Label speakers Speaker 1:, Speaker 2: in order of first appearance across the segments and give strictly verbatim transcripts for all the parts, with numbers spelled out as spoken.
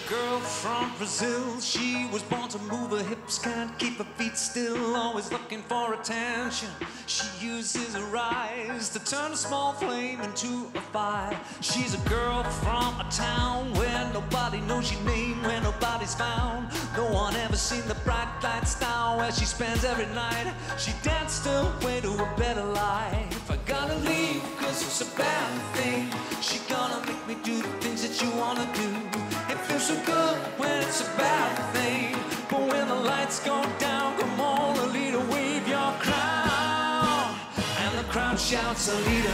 Speaker 1: girl from Brazil. She was born to move her hips, can't keep her feet still, always looking for attention. She uses her eyes to turn a small flame into a fire. She's a girl from a town where nobody knows your name, where nobody's found. No one ever seen the bright lights now, where she spends every night. She danced her way to a better life. I gotta leave, cause it's a bad thing. She gonna make me do the things that you wanna do. It feels so good when it's a bad thing, but when the lights go down, come on, Elita, wave your crown. And the crowd shouts, Elita,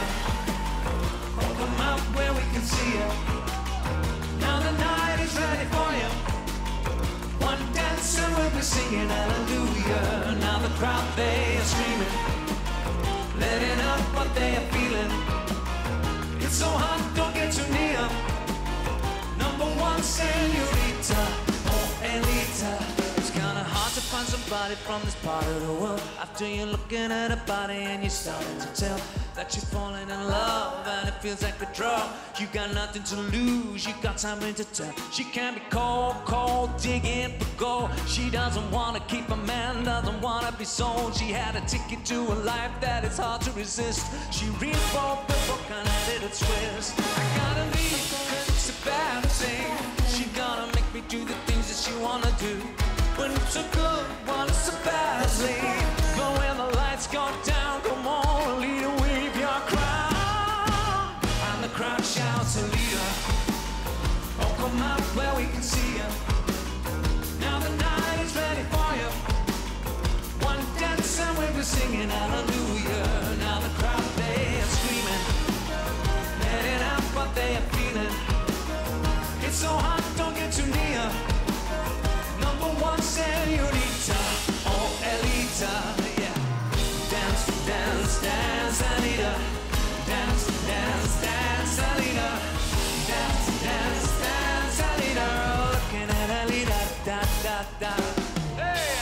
Speaker 1: oh, come out where we can see you. Now the night is ready for you. One dancer will be singing hallelujah. Now the crowd, they are screaming, letting out what they are feeling. It's so hot, don't get too near. Number one, señorita, oh Elita. It's kinda hard to find somebody from this part of the world after you're looking at a body and you're starting to tell that you're falling in love and it feels like a drug. You got nothing to lose, you got something to tell. She can't be cold, cold, digging for gold. She doesn't wanna keep a man, doesn't wanna be sold. She had a ticket to a life that is hard to resist. She rewrote the book and added a twist. I gotta leave, cause it's a bad thing. She gonna make me do the things that she wanna do. When it's a good one, it's a bad thing. But when the lights go down, come on, Elita, wave your crown. And the crowd shouts, Elita, oh, come out where we can see you. Now the night is ready for you. One dance and we'll be singing hallelujah. Now the crowd, they are screaming, letting out what they are feeling. It's so hot, don't get too near. Number one, señorita, oh Elita, yeah. Dance, dance, dance, Elita. Dance, dance, dance, Elita. Dance, dance, dance, Elita. Looking at Elita, da, da, da. Hey!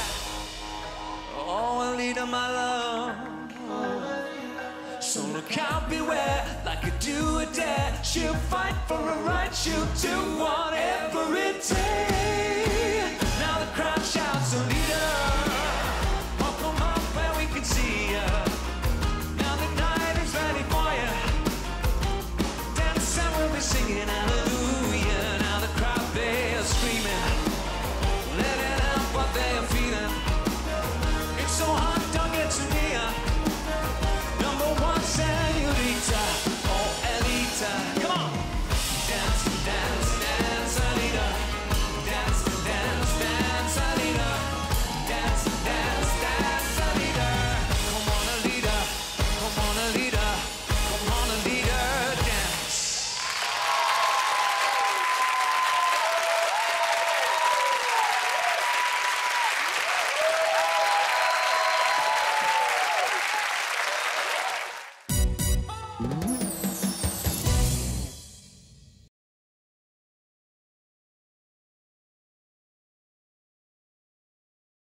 Speaker 1: Oh, Elita, my love. So look out, beware, like a do or dare. She'll fight for a right, she'll do whatever it takes.